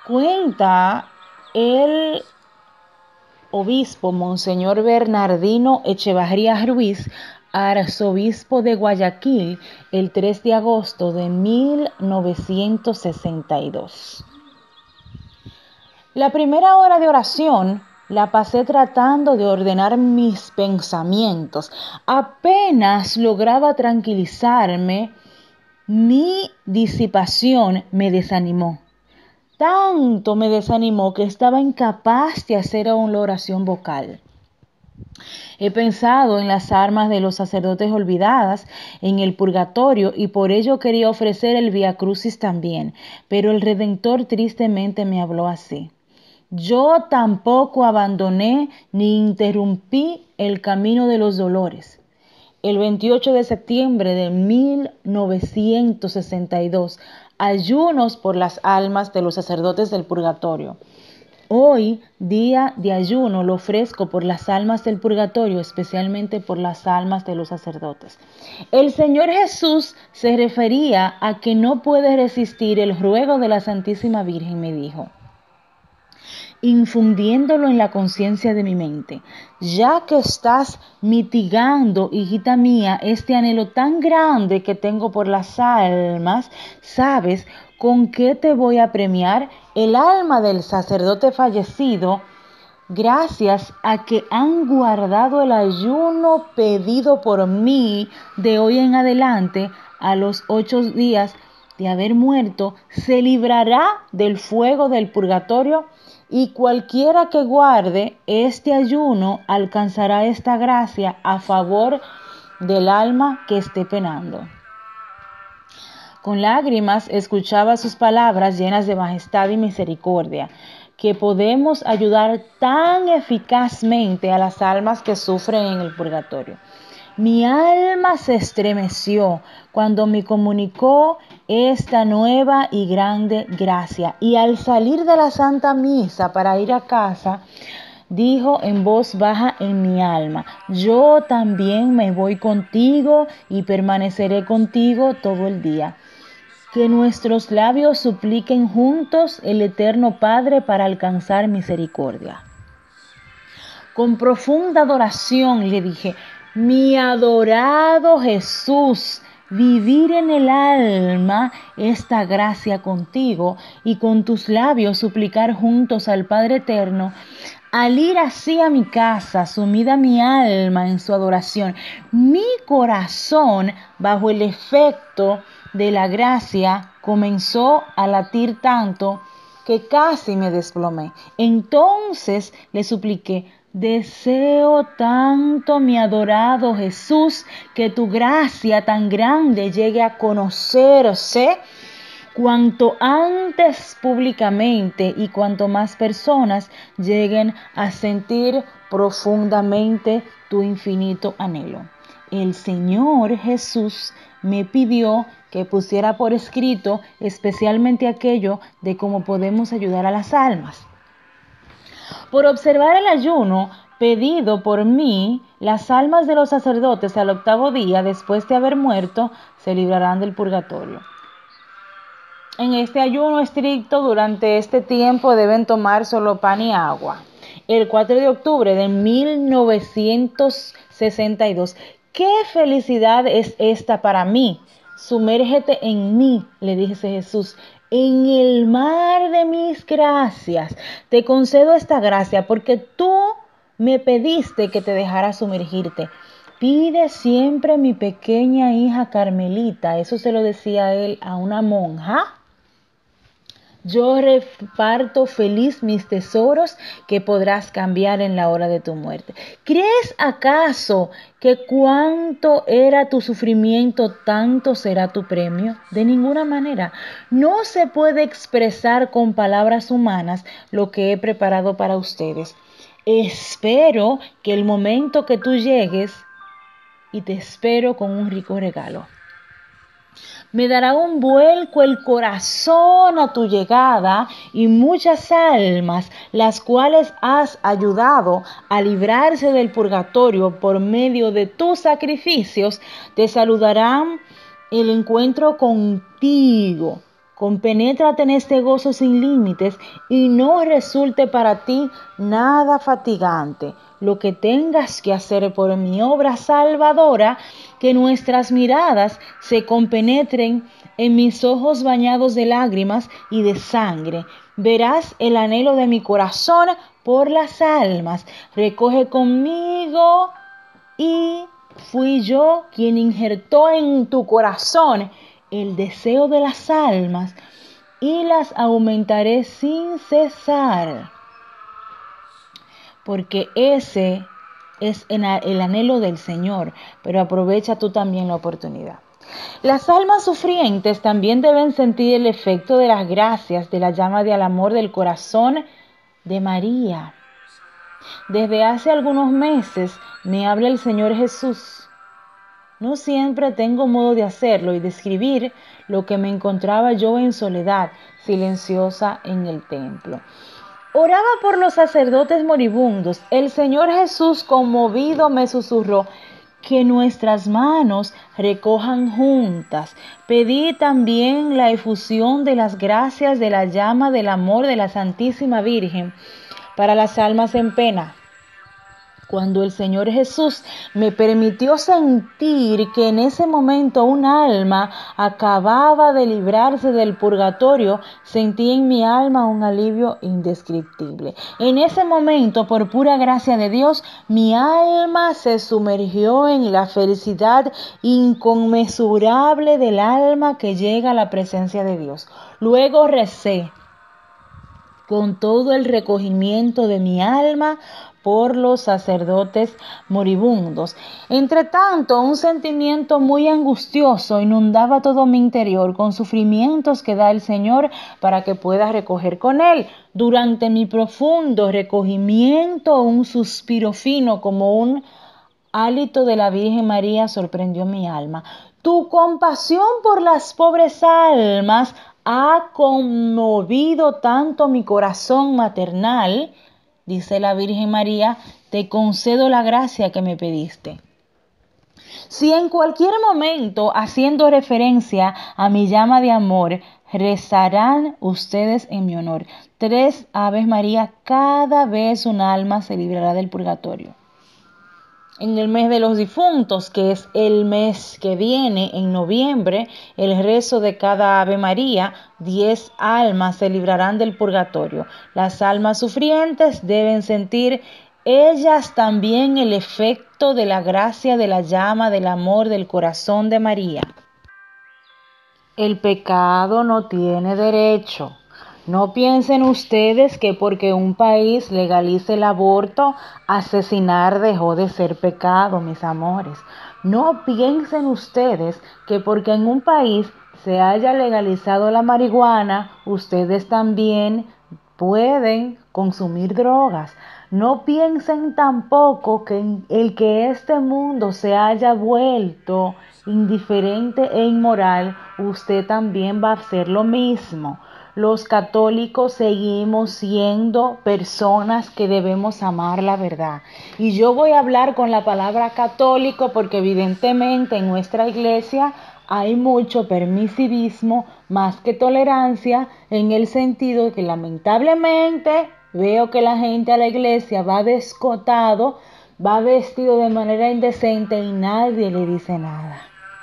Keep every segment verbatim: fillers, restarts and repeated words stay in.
Cuenta el obispo Monseñor Bernardino Echevarría Ruiz, arzobispo de Guayaquil, el tres de agosto de mil novecientos sesenta y dos. La primera hora de oración la pasé tratando de ordenar mis pensamientos. Apenas lograba tranquilizarme, mi disipación me desanimó. Tanto me desanimó que estaba incapaz de hacer una oración vocal. He pensado en las almas de los sacerdotes olvidadas en el purgatorio y por ello quería ofrecer el Vía Crucis también, pero el Redentor tristemente me habló así: yo tampoco abandoné ni interrumpí el camino de los dolores. El veintiocho de septiembre de mil novecientos sesenta y dos, ayunos por las almas de los sacerdotes del purgatorio. Hoy, día de ayuno, lo ofrezco por las almas del purgatorio, especialmente por las almas de los sacerdotes. El Señor Jesús se refería a que no puede resistir el ruego de la Santísima Virgen, me dijo, infundiéndolo en la conciencia de mi mente. Ya que estás mitigando, hijita mía, este anhelo tan grande que tengo por las almas, ¿sabes con qué te voy a premiar? El alma del sacerdote fallecido, gracias a que han guardado el ayuno pedido por mí de hoy en adelante, a los ocho días de haber muerto, se librará del fuego del purgatorio, y cualquiera que guarde este ayuno alcanzará esta gracia a favor del alma que esté penando. Con lágrimas escuchaba sus palabras llenas de majestad y misericordia, que podemos ayudar tan eficazmente a las almas que sufren en el purgatorio. Mi alma se estremeció cuando me comunicó esta nueva y grande gracia, y al salir de la Santa Misa para ir a casa, dijo en voz baja en mi alma: yo también me voy contigo y permaneceré contigo todo el día. Que nuestros labios supliquen juntos el Eterno Padre para alcanzar misericordia. Con profunda adoración le dije: mi adorado Jesús, vivir en el alma esta gracia contigo y con tus labios suplicar juntos al Padre Eterno. Al ir así a mi casa, sumida mi alma en su adoración, mi corazón, bajo el efecto de la gracia, comenzó a latir tanto que casi me desplomé. Entonces le supliqué: deseo tanto, mi adorado Jesús, que tu gracia tan grande llegue a conocerse cuanto antes públicamente y cuanto más personas lleguen a sentir profundamente tu infinito anhelo. El Señor Jesús me pidió que pusiera por escrito especialmente aquello de cómo podemos ayudar a las almas. Por observar el ayuno pedido por mí, las almas de los sacerdotes al octavo día después de haber muerto se librarán del purgatorio. En este ayuno estricto, durante este tiempo deben tomar solo pan y agua. El cuatro de octubre de mil novecientos sesenta y dos. ¡Qué felicidad es esta para mí! Sumérgete en mí, le dije a Jesús, en el mar de mis gracias. Te concedo esta gracia porque tú me pediste que te dejara sumergirte. Pide siempre, mi pequeña hija Carmelita. Eso se lo decía él a una monja. Yo reparto feliz mis tesoros que podrás cambiar en la hora de tu muerte. ¿Crees acaso que cuanto era tu sufrimiento, tanto será tu premio? De ninguna manera. No se puede expresar con palabras humanas lo que he preparado para ustedes. Espero que el momento que tú llegues, y te espero con un rico regalo. Me dará un vuelco el corazón a tu llegada, y muchas almas, las cuales has ayudado a librarse del purgatorio por medio de tus sacrificios, te saludarán el encuentro contigo Compenétrate en este gozo sin límites y no resulte para ti nada fatigante lo que tengas que hacer por mi obra salvadora, que nuestras miradas se compenetren en mis ojos bañados de lágrimas y de sangre. Verás el anhelo de mi corazón por las almas. Recoge conmigo y fui yo quien injertó en tu corazón el deseo de las almas y las aumentaré sin cesar. Porque ese es el anhelo del Señor, pero aprovecha tú también la oportunidad. Las almas sufrientes también deben sentir el efecto de las gracias de la llama del amor del corazón de María. Desde hace algunos meses me habla el Señor Jesús. No siempre tengo modo de hacerlo y describir lo que me encontraba yo en soledad, silenciosa en el templo. Oraba por los sacerdotes moribundos. El Señor Jesús, conmovido, me susurró: que nuestras manos recojan juntas. Pedí también la efusión de las gracias de la llama del amor de la Santísima Virgen para las almas en pena. Cuando el Señor Jesús me permitió sentir que en ese momento un alma acababa de librarse del purgatorio, sentí en mi alma un alivio indescriptible. En ese momento, por pura gracia de Dios, mi alma se sumergió en la felicidad inconmensurable del alma que llega a la presencia de Dios. Luego recé con todo el recogimiento de mi alma por los sacerdotes moribundos. Entre tanto, un sentimiento muy angustioso inundaba todo mi interior con sufrimientos que da el Señor para que pueda recoger con Él. Durante mi profundo recogimiento, un suspiro fino como un hálito de la Virgen María sorprendió mi alma. Tu compasión por las pobres almas ha conmovido tanto mi corazón maternal, dice la Virgen María, te concedo la gracia que me pediste. Si en cualquier momento, haciendo referencia a mi llama de amor, rezarán ustedes en mi honor tres Aves María, cada vez un alma se librará del purgatorio. En el mes de los difuntos, que es el mes que viene, en noviembre, el rezo de cada Ave María, diez almas se librarán del purgatorio. Las almas sufrientes deben sentir ellas también el efecto de la gracia de la llama del amor del corazón de María. El pecado no tiene derecho. No piensen ustedes que porque un país legalice el aborto, asesinar dejó de ser pecado, mis amores. No piensen ustedes que porque en un país se haya legalizado la marihuana, ustedes también pueden consumir drogas. No piensen tampoco que el que este mundo se haya vuelto indiferente e inmoral, usted también va a hacer lo mismo. Los católicos seguimos siendo personas que debemos amar la verdad. Y yo voy a hablar con la palabra católico porque evidentemente en nuestra iglesia hay mucho permisivismo más que tolerancia, en el sentido de que lamentablemente veo que la gente a la iglesia va descotado, va vestido de manera indecente y nadie le dice nada.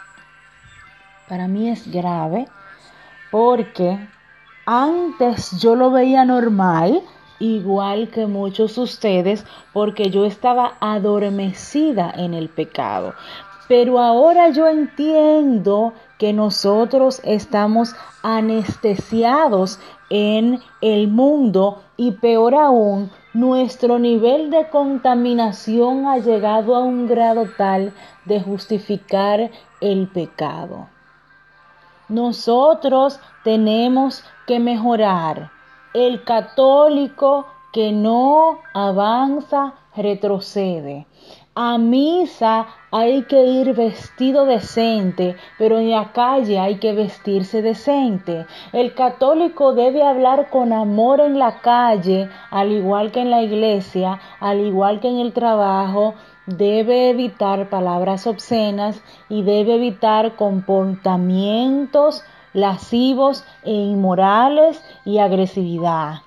Para mí es grave porque antes yo lo veía normal, igual que muchos de ustedes, porque yo estaba adormecida en el pecado. Pero ahora yo entiendo que nosotros estamos anestesiados en el mundo y peor aún, nuestro nivel de contaminación ha llegado a un grado tal de justificar el pecado. Nosotros tenemos que mejorar. El católico que no avanza, retrocede. A misa hay que ir vestido decente, pero en la calle hay que vestirse decente. El católico debe hablar con amor en la calle, al igual que en la iglesia, al igual que en el trabajo. Debe evitar palabras obscenas y debe evitar comportamientos lascivos e inmorales y agresividad.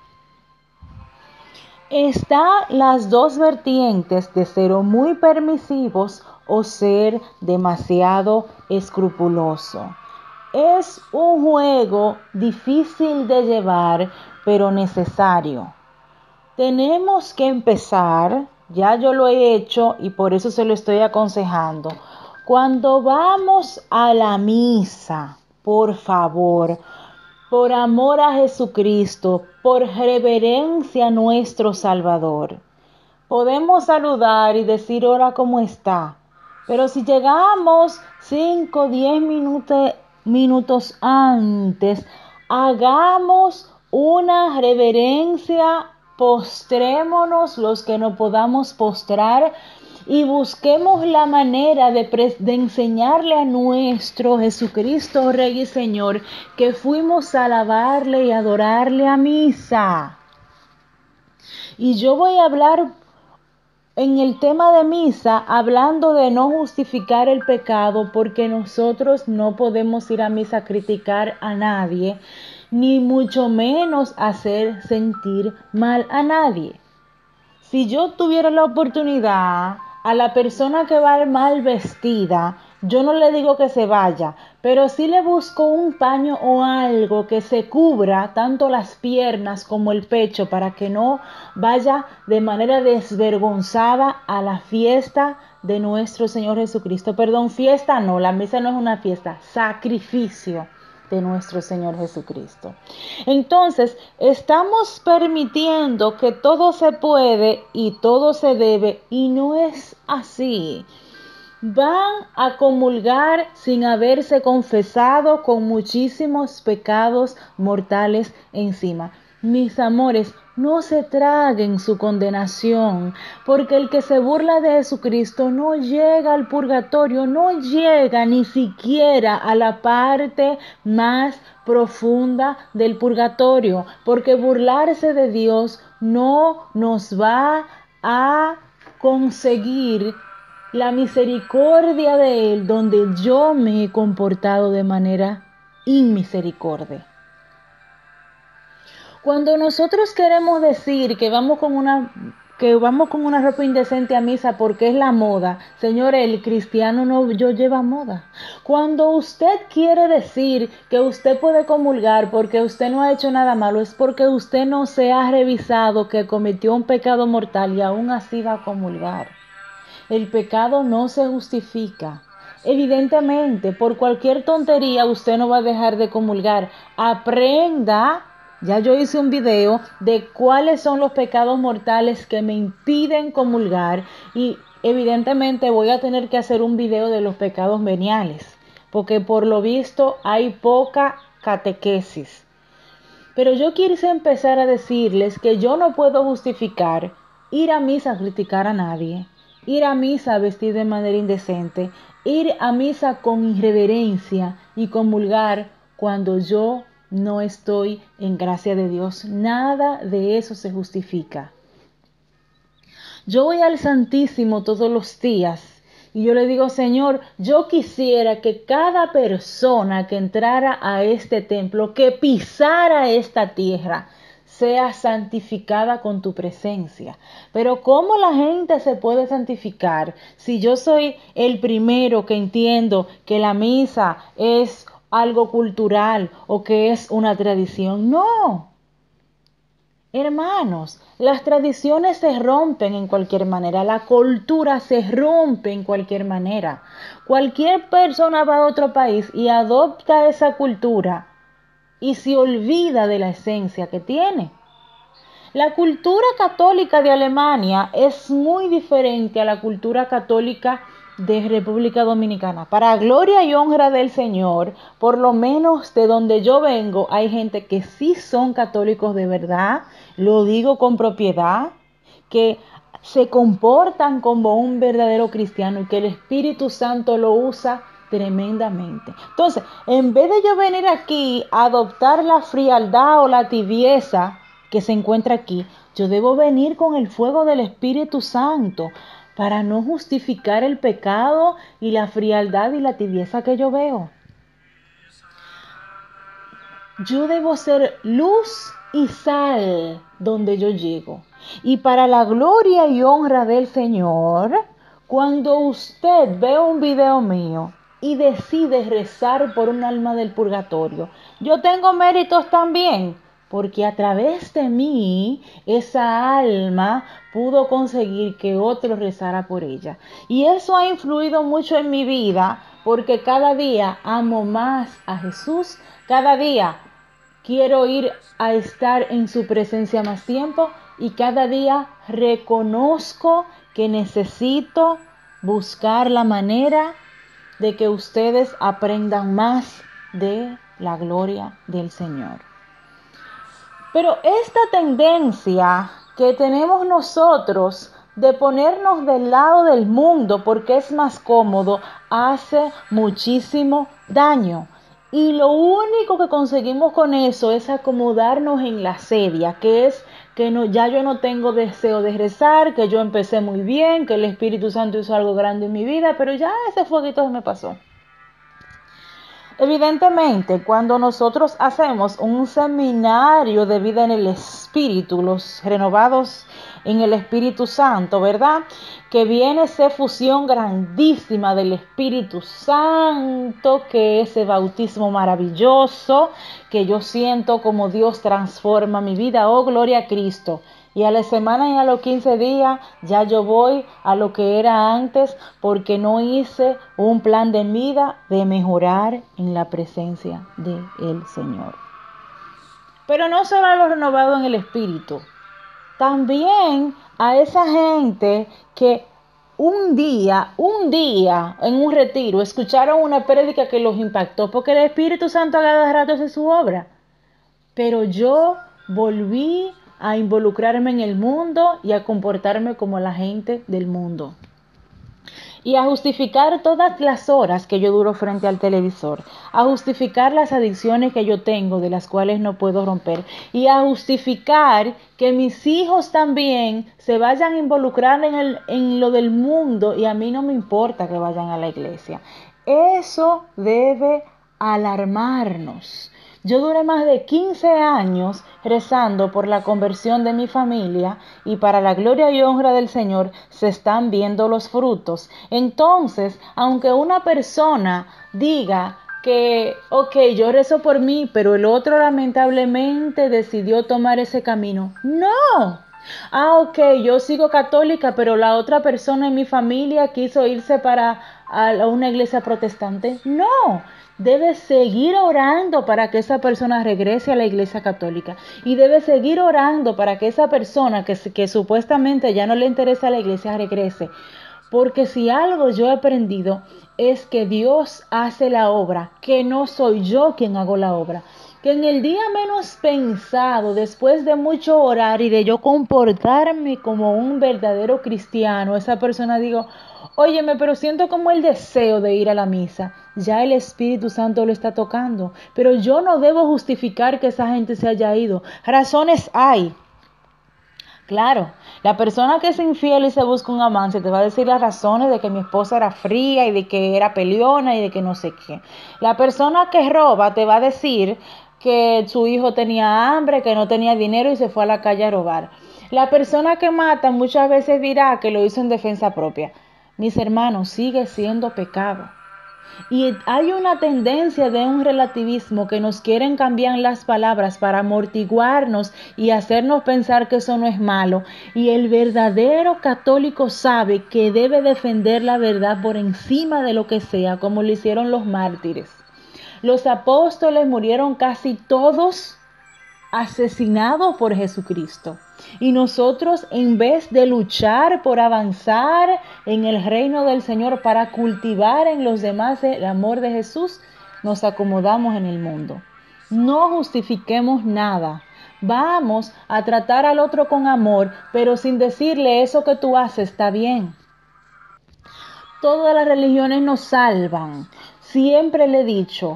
Están las dos vertientes de ser o muy permisivos o ser demasiado escrupuloso. Es un juego difícil de llevar, pero necesario. Tenemos que empezar, ya yo lo he hecho y por eso se lo estoy aconsejando. Cuando vamos a la misa, por favor, por amor a Jesucristo, por reverencia a nuestro Salvador, podemos saludar y decir hola, ¿cómo está? Pero si llegamos cinco o diez minutos, minutos antes, hagamos una reverencia, postrémonos los que no podamos postrar y busquemos la manera de, pre- de enseñarle a nuestro Jesucristo, Rey y Señor, que fuimos a alabarle y adorarle a misa. Y yo voy a hablar en el tema de misa, hablando de no justificar el pecado, porque nosotros no podemos ir a misa a criticar a nadie, ni mucho menos hacer sentir mal a nadie. Si yo tuviera la oportunidad, a la persona que va mal vestida, yo no le digo que se vaya, pero sí le busco un paño o algo que se cubra tanto las piernas como el pecho para que no vaya de manera desvergonzada a la fiesta de nuestro Señor Jesucristo. Perdón, fiesta no, la misa no es una fiesta, sacrificio de nuestro Señor Jesucristo. Entonces, estamos permitiendo que todo se puede y todo se debe, y no es así. Van a comulgar sin haberse confesado, con muchísimos pecados mortales encima. Mis amores, no se traguen su condenación, porque el que se burla de Jesucristo no llega al purgatorio, no llega ni siquiera a la parte más profunda del purgatorio, porque burlarse de Dios no nos va a conseguir la misericordia de Él, donde yo me he comportado de manera inmisericordia. Cuando nosotros queremos decir que vamos con una que vamos con una ropa indecente a misa porque es la moda, señores, el cristiano no yo lleva moda. Cuando usted quiere decir que usted puede comulgar porque usted no ha hecho nada malo, es porque usted no se ha revisado que cometió un pecado mortal y aún así va a comulgar. El pecado no se justifica. Evidentemente, por cualquier tontería usted no va a dejar de comulgar. Aprenda, ya yo hice un video de cuáles son los pecados mortales que me impiden comulgar y evidentemente voy a tener que hacer un video de los pecados veniales, porque por lo visto hay poca catequesis. Pero yo quise empezar a decirles que yo no puedo justificar ir a misa a criticar a nadie, ir a misa a vestir de manera indecente, ir a misa con irreverencia y comulgar cuando yo no estoy en gracia de Dios. Nada de eso se justifica. Yo voy al Santísimo todos los días y yo le digo, Señor, yo quisiera que cada persona que entrara a este templo, que pisara esta tierra, sea santificada con tu presencia. Pero ¿cómo la gente se puede santificar si yo soy el primero que entiendo que la misa es algo cultural o que es una tradición? No. Hermanos, las tradiciones se rompen en cualquier manera, la cultura se rompe en cualquier manera. Cualquier persona va a otro país y adopta esa cultura y se olvida de la esencia que tiene. La cultura católica de Alemania es muy diferente a la cultura católica de República Dominicana. Para gloria y honra del Señor, por lo menos de donde yo vengo, hay gente que sí son católicos de verdad, lo digo con propiedad, que se comportan como un verdadero cristiano y que el Espíritu Santo lo usa tremendamente. Entonces, en vez de yo venir aquí a adoptar la frialdad o la tibieza que se encuentra aquí, yo debo venir con el fuego del Espíritu Santo para no justificar el pecado y la frialdad y la tibieza que yo veo. yo debo ser luz y sal donde yo llego. Y para la gloria y honra del Señor, cuando usted ve un video mío y decide rezar por un alma del purgatorio, yo tengo méritos también, porque a través de mí esa alma pudo conseguir que otro rezara por ella. Y eso ha influido mucho en mi vida, porque cada día amo más a Jesús, cada día quiero ir a estar en su presencia más tiempo y cada día reconozco que necesito buscar la manera de que ustedes aprendan más de la gloria del Señor. Pero esta tendencia que tenemos nosotros de ponernos del lado del mundo porque es más cómodo hace muchísimo daño. Y lo único que conseguimos con eso es acomodarnos en la sedia, que es que no, ya yo no tengo deseo de rezar, que yo empecé muy bien, que el Espíritu Santo hizo algo grande en mi vida, pero ya ese fueguito se me pasó. Evidentemente, cuando nosotros hacemos un seminario de vida en el Espíritu, los renovados en el Espíritu Santo, ¿verdad? Que viene esa fusión grandísima del Espíritu Santo, que ese bautismo maravilloso, que yo siento como Dios transforma mi vida. Oh, gloria a Cristo. Y a la semana y a los quince días ya yo voy a lo que era antes porque no hice un plan de vida de mejorar en la presencia del Señor. Pero no solo a los renovados en el espíritu, también a esa gente que un día, un día en un retiro escucharon una prédica que los impactó porque el Espíritu Santo a cada rato hace su obra. Pero yo volví a involucrarme en el mundo y a comportarme como la gente del mundo. Y a justificar todas las horas que yo duro frente al televisor, a justificar las adicciones que yo tengo, de las cuales no puedo romper, y a justificar que mis hijos también se vayan a involucrar en, el, en lo del mundo y a mí no me importa que vayan a la iglesia. Eso debe alarmarnos. Yo duré más de quince años rezando por la conversión de mi familia y para la gloria y honra del Señor se están viendo los frutos. Entonces, aunque una persona diga que, ok, yo rezo por mí, pero el otro lamentablemente decidió tomar ese camino. ¡No! Ah, ok, yo sigo católica, pero la otra persona en mi familia quiso irse para a una iglesia protestante. ¡No! Debe seguir orando para que esa persona regrese a la iglesia católica y debe seguir orando para que esa persona que, que supuestamente ya no le interesa la iglesia regrese, porque si algo yo he aprendido es que Dios hace la obra, que no soy yo quien hago la obra, que en el día menos pensado, después de mucho orar y de yo comportarme como un verdadero cristiano, esa persona digo, óyeme, pero siento como el deseo de ir a la misa. Ya el Espíritu Santo lo está tocando. Pero yo no debo justificar que esa gente se haya ido. Razones hay. Claro, la persona que es infiel y se busca un amante te va a decir las razones de que mi esposa era fría y de que era peleona y de que no sé qué. La persona que roba te va a decir que su hijo tenía hambre, que no tenía dinero y se fue a la calle a robar. La persona que mata muchas veces dirá que lo hizo en defensa propia. Mis hermanos, sigue siendo pecado. Y hay una tendencia de un relativismo que nos quieren cambiar las palabras para amortiguarnos y hacernos pensar que eso no es malo. Y el verdadero católico sabe que debe defender la verdad por encima de lo que sea, como lo hicieron los mártires. Los apóstoles murieron casi todos asesinados por Jesucristo. Y nosotros, en vez de luchar por avanzar en el reino del Señor para cultivar en los demás el amor de Jesús, nos acomodamos en el mundo. No justifiquemos nada. Vamos a tratar al otro con amor, pero sin decirle eso que tú haces está bien. Todas las religiones nos salvan. Siempre le he dicho,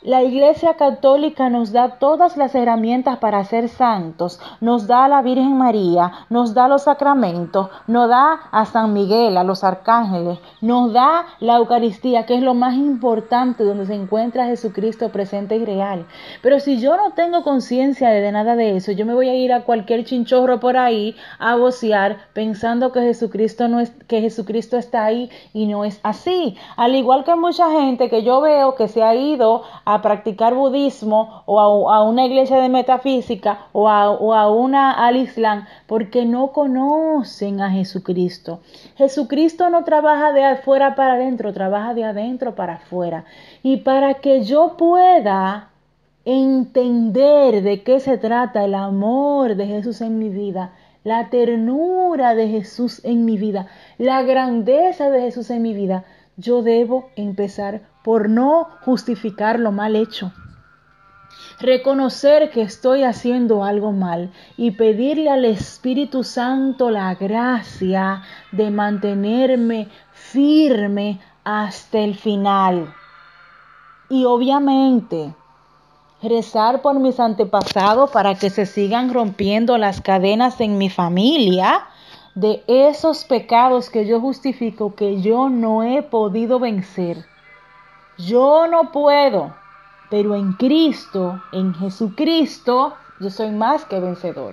La Iglesia Católica nos da todas las herramientas para ser santos, nos da a la Virgen María, nos da los sacramentos, nos da a San Miguel, a los arcángeles, nos da la Eucaristía, que es lo más importante, donde se encuentra Jesucristo presente y real. Pero si yo no tengo conciencia de nada de eso, yo me voy a ir a cualquier chinchorro por ahí a vocear pensando que Jesucristo no es, que Jesucristo está ahí, y no es así. Al igual que mucha gente que yo veo que se ha ido a a practicar budismo o a, a una iglesia de metafísica o a, o a una al Islam, porque no conocen a Jesucristo. Jesucristo no trabaja de afuera para adentro, trabaja de adentro para afuera. Y para que yo pueda entender de qué se trata el amor de Jesús en mi vida, la ternura de Jesús en mi vida, la grandeza de Jesús en mi vida, yo debo empezar por no justificar lo mal hecho. Reconocer que estoy haciendo algo mal y pedirle al Espíritu Santo la gracia de mantenerme firme hasta el final. Y obviamente, rezar por mis antepasados para que se sigan rompiendo las cadenas en mi familia de esos pecados que yo justifico, que yo no he podido vencer. Yo no puedo, pero en Cristo, en Jesucristo, yo soy más que vencedor.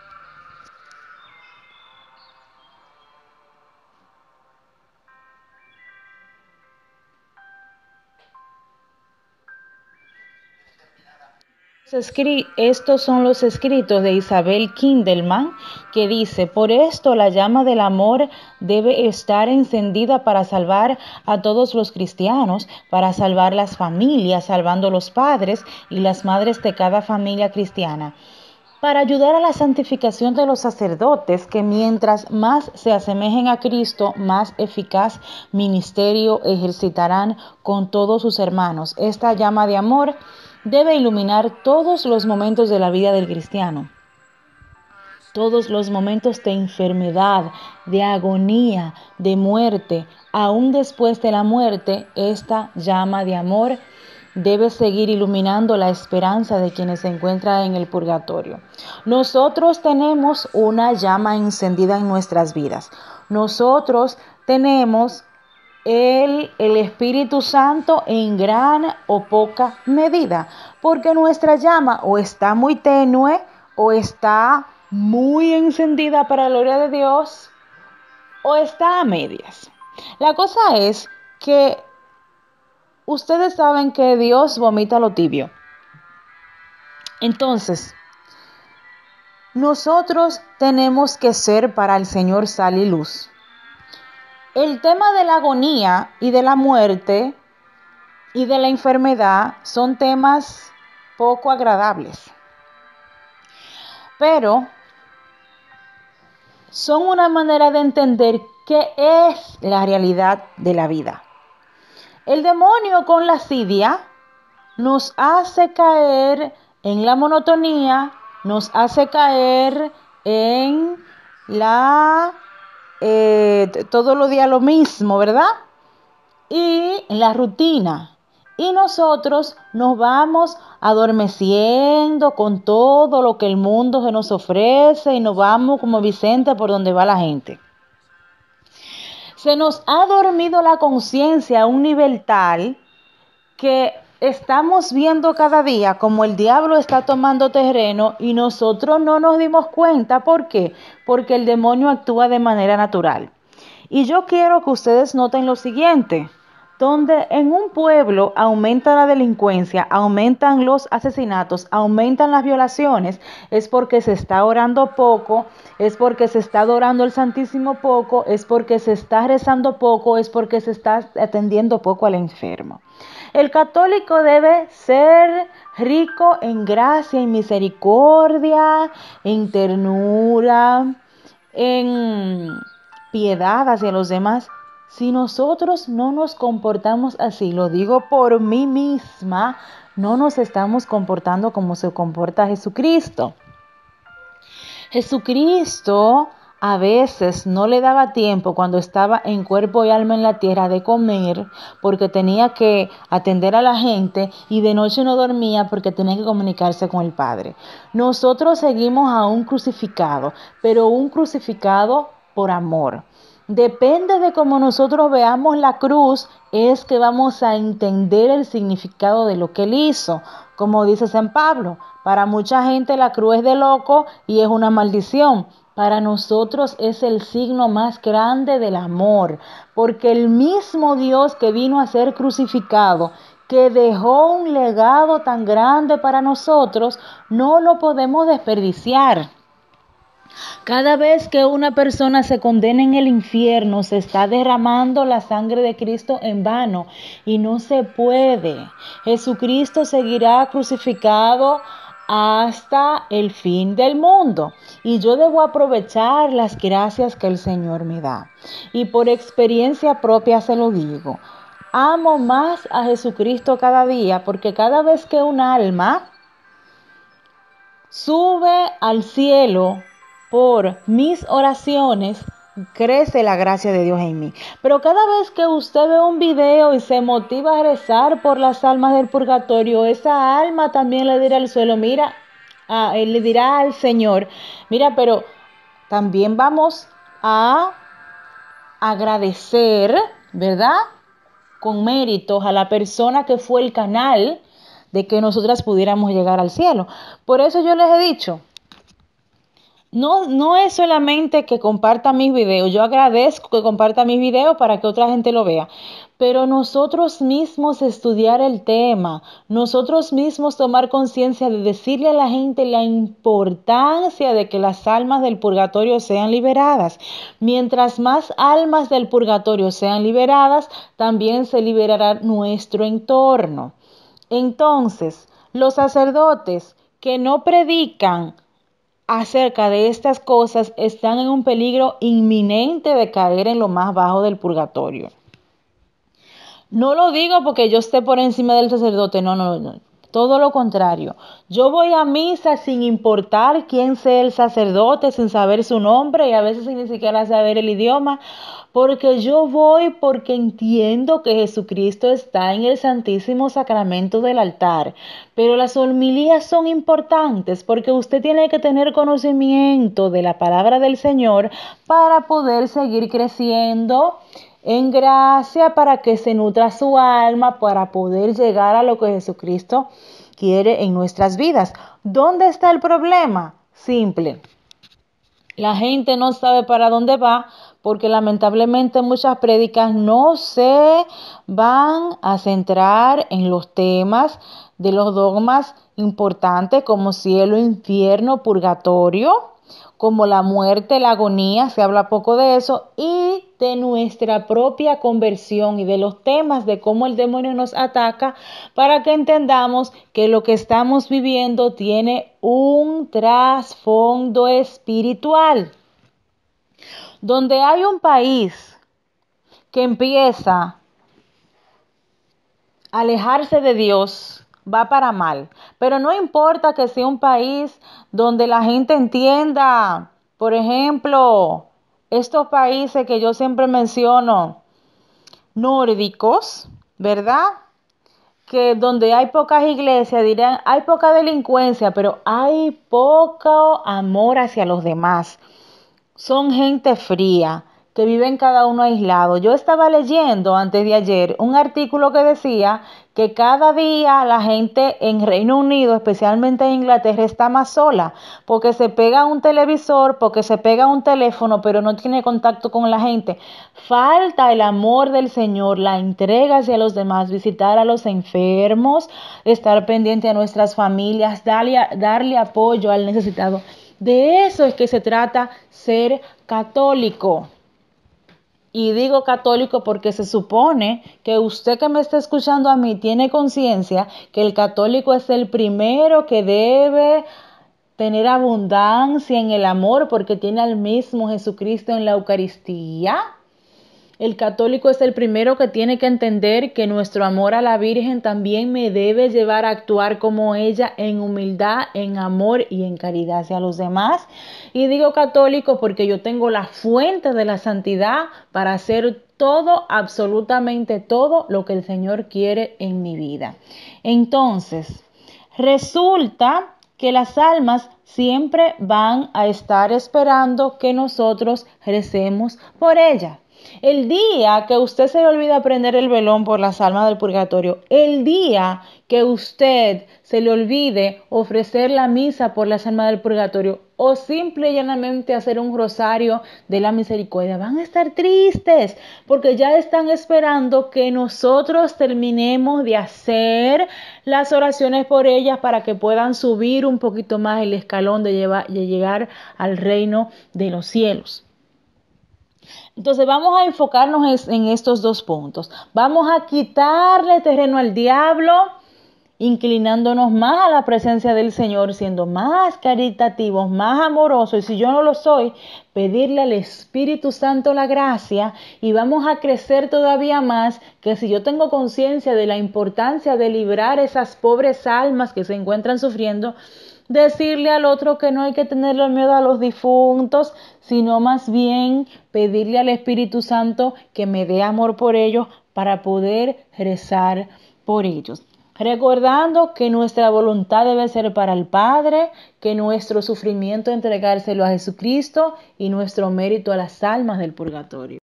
Estos son los escritos de Isabel Kindelman, que dice: por esto la llama del amor debe estar encendida para salvar a todos los cristianos, para salvar las familias, salvando los padres y las madres de cada familia cristiana, para ayudar a la santificación de los sacerdotes, que mientras más se asemejen a Cristo, más eficaz ministerio ejercitarán con todos sus hermanos. Esta llama de amor debe iluminar todos los momentos de la vida del cristiano, todos los momentos de enfermedad, de agonía, de muerte. Aún después de la muerte, esta llama de amor debe seguir iluminando la esperanza de quienes se encuentran en el purgatorio. Nosotros tenemos una llama encendida en nuestras vidas. Nosotros tenemos El, el Espíritu Santo en gran o poca medida, porque nuestra llama o está muy tenue o está muy encendida para la gloria de Dios o está a medias. La cosa es que ustedes saben que Dios vomita lo tibio. Entonces, nosotros tenemos que ser para el Señor sal y luz. El tema de la agonía y de la muerte y de la enfermedad son temas poco agradables, pero son una manera de entender qué es la realidad de la vida. El demonio con la asidia nos hace caer en la monotonía, nos hace caer en la Eh, todos los días lo mismo, ¿verdad? Y en la rutina. Y nosotros nos vamos adormeciendo con todo lo que el mundo se nos ofrece y nos vamos como Vicente por donde va la gente. Se nos ha dormido la conciencia a un nivel tal que estamos viendo cada día como el diablo está tomando terreno y nosotros no nos dimos cuenta. ¿Por qué? Porque el demonio actúa de manera natural. Y yo quiero que ustedes noten lo siguiente: donde en un pueblo aumenta la delincuencia, aumentan los asesinatos, aumentan las violaciones, es porque se está orando poco, es porque se está adorando el Santísimo poco, es porque se está rezando poco, es porque se está atendiendo poco al enfermo. El católico debe ser rico en gracia y misericordia, en ternura, en piedad hacia los demás. Si nosotros no nos comportamos así, lo digo por mí misma, no nos estamos comportando como se comporta Jesucristo. Jesucristo a veces no le daba tiempo cuando estaba en cuerpo y alma en la tierra de comer porque tenía que atender a la gente y de noche no dormía porque tenía que comunicarse con el Padre. Nosotros seguimos a un crucificado, pero un crucificado por amor. Depende de cómo nosotros veamos la cruz, es que vamos a entender el significado de lo que Él hizo. Como dice San Pablo, para mucha gente la cruz es de loco y es una maldición. Para nosotros es el signo más grande del amor, porque el mismo Dios que vino a ser crucificado, que dejó un legado tan grande para nosotros, no lo podemos desperdiciar. Cada vez que una persona se condena en el infierno, se está derramando la sangre de Cristo en vano y no se puede. Jesucristo seguirá crucificado hasta el fin del mundo y yo debo aprovechar las gracias que el Señor me da. Y por experiencia propia se lo digo, amo más a Jesucristo cada día porque cada vez que un alma sube al cielo por mis oraciones, crece la gracia de Dios en mí. Pero cada vez que usted ve un video y se motiva a rezar por las almas del purgatorio, esa alma también le dirá al suelo, mira, ah, él le dirá al Señor, mira, pero también vamos a agradecer, ¿verdad? Con méritos a la persona que fue el canal de que nosotras pudiéramos llegar al cielo. Por eso yo les he dicho, No, no es solamente que comparta mis videos, yo agradezco que comparta mis videos para que otra gente lo vea, pero nosotros mismos estudiar el tema, nosotros mismos tomar conciencia de decirle a la gente la importancia de que las almas del purgatorio sean liberadas. Mientras más almas del purgatorio sean liberadas, también se liberará nuestro entorno. Entonces, los sacerdotes que no predican acerca de estas cosas están en un peligro inminente de caer en lo más bajo del purgatorio. No lo digo porque yo esté por encima del sacerdote, no, no, no. Todo lo contrario. Yo voy a misa sin importar quién sea el sacerdote, sin saber su nombre y a veces sin ni siquiera saber el idioma, porque yo voy porque entiendo que Jesucristo está en el Santísimo Sacramento del altar. Pero las homilías son importantes porque usted tiene que tener conocimiento de la palabra del Señor para poder seguir creciendo en gracia, para que se nutra su alma, para poder llegar a lo que Jesucristo quiere en nuestras vidas. ¿Dónde está el problema? Simple. La gente no sabe para dónde va porque lamentablemente muchas prédicas no se van a centrar en los temas de los dogmas importantes como cielo, infierno, purgatorio, como la muerte, la agonía, se habla poco de eso, y de nuestra propia conversión y de los temas de cómo el demonio nos ataca para que entendamos que lo que estamos viviendo tiene un trasfondo espiritual. Donde hay un país que empieza a alejarse de Dios, va para mal. Pero no importa que sea un país donde la gente entienda, por ejemplo, estos países que yo siempre menciono, nórdicos, ¿verdad? Que donde hay pocas iglesias dirán, hay poca delincuencia, pero hay poco amor hacia los demás. Son gente fría, que viven cada uno aislado. Yo estaba leyendo antes de ayer un artículo que decía que cada día la gente en Reino Unido, especialmente en Inglaterra, está más sola, porque se pega a un televisor, porque se pega a un teléfono, pero no tiene contacto con la gente. Falta el amor del Señor, la entrega hacia los demás, visitar a los enfermos, estar pendiente a nuestras familias, darle, darle apoyo al necesitado. De eso es que se trata ser católico. Y digo católico porque se supone que usted que me está escuchando a mí tiene conciencia que el católico es el primero que debe tener abundancia en el amor porque tiene al mismo Jesucristo en la Eucaristía. El católico es el primero que tiene que entender que nuestro amor a la Virgen también me debe llevar a actuar como ella en humildad, en amor y en caridad hacia los demás. Y digo católico porque yo tengo la fuente de la santidad para hacer todo, absolutamente todo lo que el Señor quiere en mi vida. Entonces, resulta que las almas siempre van a estar esperando que nosotros recemos por ellas. El día que usted se le olvida prender el velón por las almas del purgatorio, el día que usted se le olvide ofrecer la misa por las almas del purgatorio o simple y llanamente hacer un rosario de la misericordia, van a estar tristes porque ya están esperando que nosotros terminemos de hacer las oraciones por ellas para que puedan subir un poquito más el escalón de, llevar, de llegar al reino de los cielos. Entonces vamos a enfocarnos en estos dos puntos. Vamos a quitarle terreno al diablo, inclinándonos más a la presencia del Señor, siendo más caritativos, más amorosos. Y si yo no lo soy, pedirle al Espíritu Santo la gracia y vamos a crecer todavía más, que si yo tengo conciencia de la importancia de librar esas pobres almas que se encuentran sufriendo, decirle al otro que no hay que tenerle miedo a los difuntos, sino más bien pedirle al Espíritu Santo que me dé amor por ellos para poder rezar por ellos. Recordando que nuestra voluntad debe ser para el Padre, que nuestro sufrimiento entregárselo a Jesucristo y nuestro mérito a las almas del purgatorio.